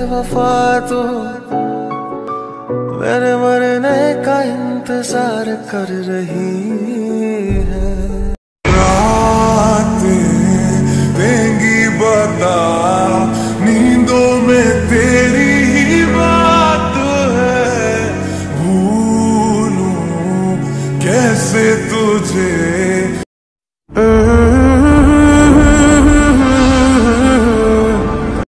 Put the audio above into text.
बेवफा तो मेरे मरने का इंतजार कर रही है। रातें देंगी बता, नींदों में तेरी ही बात है। भूलूं कैसे तुझे